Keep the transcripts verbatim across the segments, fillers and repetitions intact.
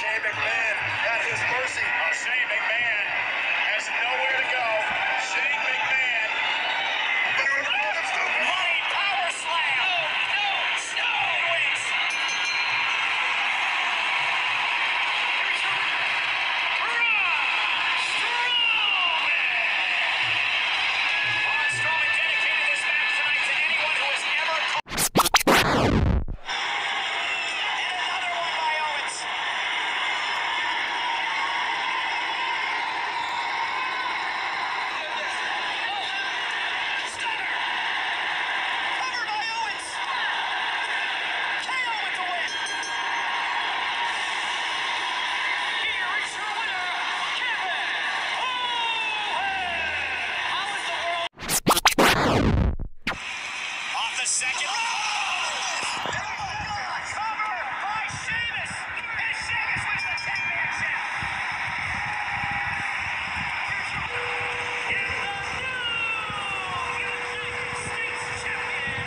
Shane McMahon at his mercy. Oh, Shane McMahon has nowhere to go. Shane McMahon. Money power slam. Oh, no, no. Wins. Braun Strowman dedicated this match tonight to anyone who has ever called. And another one by Owens. Stunner. Cover by Owens. K O with the win. Here is your winner, Kevin Owens. How is the world? Off the second. Cover by Sheamus. And Sheamus wins the championship. In the new United States champion,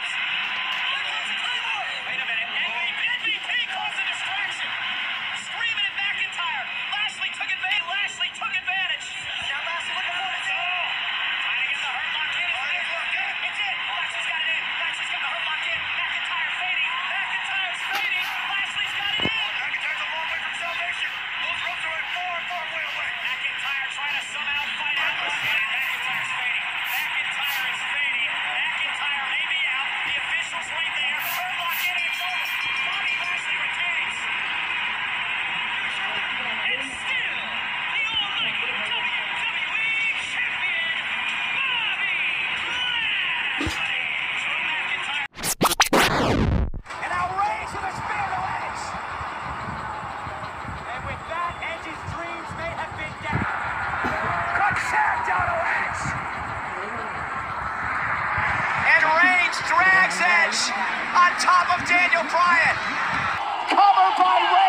Wait a minute. M V P caused a distraction. Screaming there. Hurtlock in and it's over. Bobby Lashley retains. And still, the only W W E champion, Bobby Lashley. Drew McIntyre. An outrage to the spear to Edge. And with that, Edge's dreams may have been down. Concerto to Edge. And Reigns drags Edge on top of Daniel Bryan. Covered by Reigns.